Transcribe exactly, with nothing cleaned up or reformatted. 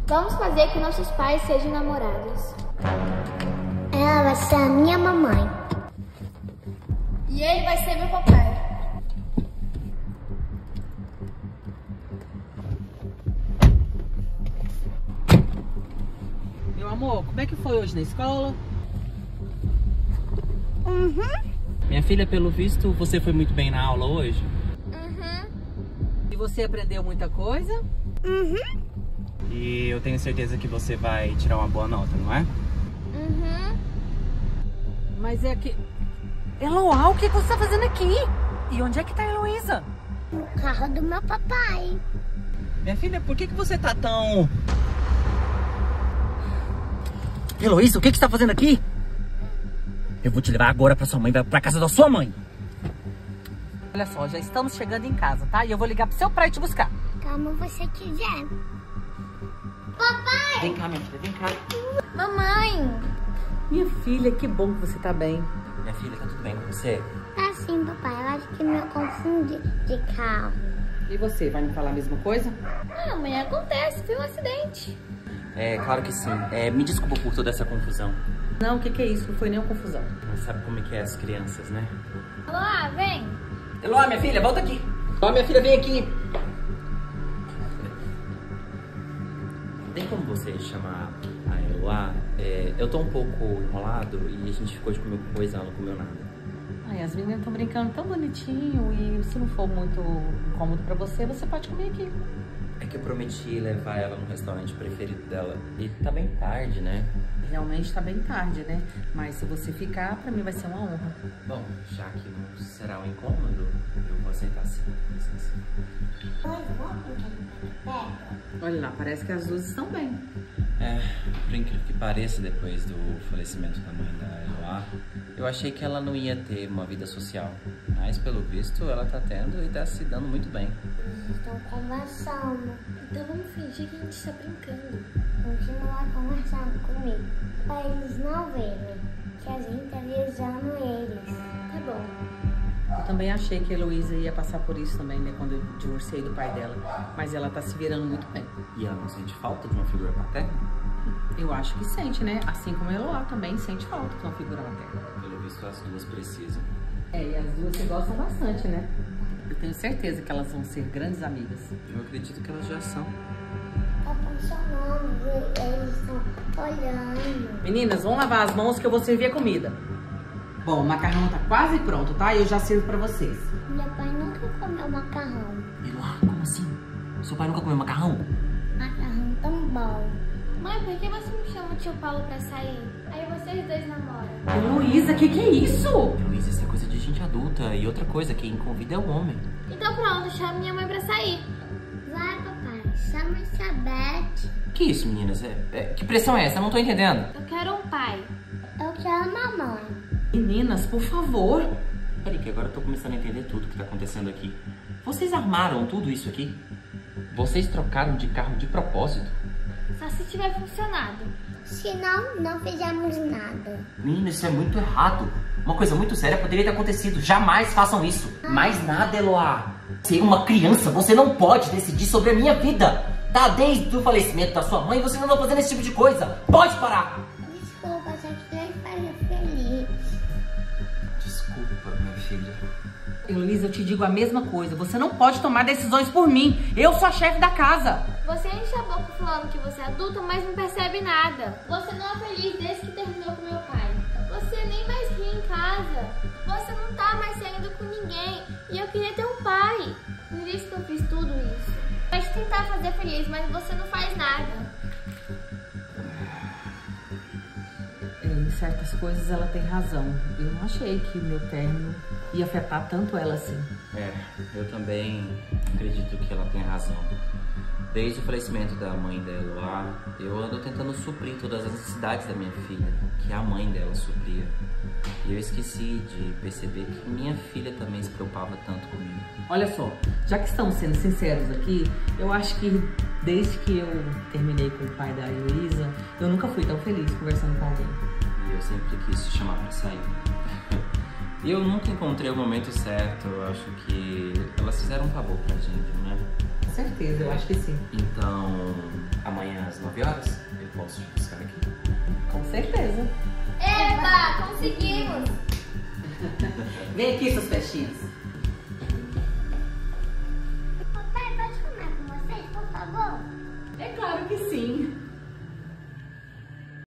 Vamos fazer que nossos pais sejam namorados. Ela vai ser a minha mamãe. E ele vai ser meu papai. Meu amor, como é que foi hoje na escola? Uhum. Minha filha, pelo visto, você foi muito bem na aula hoje? Uhum. E você aprendeu muita coisa? Uhum. E eu tenho certeza que você vai tirar uma boa nota, não é? Uhum. Mas é que... Eloá, o que você tá fazendo aqui? E onde é que tá a Heloísa? No carro do meu papai. Minha filha, por que que você tá tão... Heloísa, o que que você tá fazendo aqui? Eu vou te levar agora pra sua mãe, vai pra casa da sua mãe. Olha só, já estamos chegando em casa, tá? E eu vou ligar pro seu pai te buscar. Como você quiser. Papai! Vem cá, minha filha, vem cá. Mamãe! Minha filha, que bom que você tá bem. Minha filha, tá tudo bem com você? Tá sim, papai. Eu acho que me confundi de carro. E você, vai me falar a mesma coisa? Ah, mãe, acontece, foi um acidente. É, claro que sim. É, me desculpa por toda essa confusão. Não, o que que é isso? Não foi nenhuma confusão. Mas sabe como é que é as crianças, né? Alô, vem! Eloá, minha filha, volta aqui. Eloá, minha filha, vem aqui. Tem como você chamar a Eloá? É, eu tô um pouco enrolado e a gente ficou de comer coisa, ela não comeu nada. Ai, as meninas estão brincando tão bonitinho e se não for muito incômodo pra você, você pode comer aqui. É que eu prometi levar ela no restaurante preferido dela. E tá bem tarde, né? Realmente tá bem tarde, né? Mas se você ficar, pra mim vai ser uma honra. Bom, já que não será um incômodo, eu vou aceitar sim. Licença. Olha lá, parece que as duas estão bem. É, por incrível que pareça, depois do falecimento da mãe da Eloá, eu achei que ela não ia ter uma vida social. Mas, pelo visto, ela tá tendo e tá se dando muito bem. Eles estão conversando. Então vamos fingir que a gente está brincando. Continua conversando comigo. Pra eles não verem que a gente tá avisando eles. Tá bom. Eu também achei que a Heloísa ia passar por isso também, né? Quando eu divorciei do pai dela. Mas ela tá se virando muito bem. E ela não sente falta de uma figura paterna? Eu acho que sente, né? Assim como a Eloá também sente falta de uma figura materna. Pelo visto, as duas precisam. É, e as duas se gostam bastante, né? Eu tenho certeza que elas vão ser grandes amigas. Eu acredito que elas já são. Tá funcionando. Eles estão olhando. Meninas, vão lavar as mãos que eu vou servir a comida. Bom, o macarrão tá quase pronto, tá? E eu já sirvo pra vocês. Meu pai nunca comeu macarrão. Eloá, como assim? Seu pai nunca comeu macarrão? Macarrão tão bom. Mãe, por que você me chama o tio Paulo pra sair? Aí vocês dois namoram. Heloísa, que que é isso? Luiz, isso é coisa de gente adulta. E outra coisa, quem convida é o homem. Então pronto, chama minha mãe pra sair. Vai, papai. Chama essa Beth. Que isso, meninas? É, é, que pressão é essa? Eu não tô entendendo. Eu quero um pai. Eu quero a mamãe. Meninas, por favor. Peraí, que agora eu tô começando a entender tudo que tá acontecendo aqui. Vocês armaram tudo isso aqui? Vocês trocaram de carro de propósito? Só se tiver funcionado. Se não, não fizemos nada. Menina, isso é muito errado. Uma coisa muito séria poderia ter acontecido. Jamais façam isso. Mais nada, Eloá. Você é uma criança, você não pode decidir sobre a minha vida. Tá, desde o falecimento da sua mãe, você não tá fazendo esse tipo de coisa. Pode parar. Desculpa, só queria fazer feliz. Desculpa, minha filha. Heloísa, eu te digo a mesma coisa. Você não pode tomar decisões por mim. Eu sou a chefe da casa. Você enche a boca falando que você é adulta, mas não percebe nada. Você não é feliz desde que terminou com meu pai. Você nem mais ri em casa. Você não tá mais saindo com ninguém. E eu queria ter um pai. Por isso que eu fiz tudo isso. Pra te tentar fazer feliz, mas você não faz nada. É, em certas coisas ela tem razão. Eu não achei que o meu término ia afetar tanto ela assim. É, eu também acredito que ela tem razão. Desde o falecimento da mãe dela, eu ando tentando suprir todas as necessidades da minha filha, que a mãe dela supria. E eu esqueci de perceber que minha filha também se preocupava tanto comigo. Olha só, já que estamos sendo sinceros aqui, eu acho que desde que eu terminei com o pai da Heloísa, eu nunca fui tão feliz conversando com alguém. E eu sempre quis te chamar pra sair. E eu nunca encontrei o momento certo. Eu acho que elas fizeram um favor pra gente, né? Com certeza, eu acho que sim. Então, amanhã às nove nove horas, eu posso te buscar aqui. Com certeza. Eba, conseguimos! Vem aqui, seus peixinhos.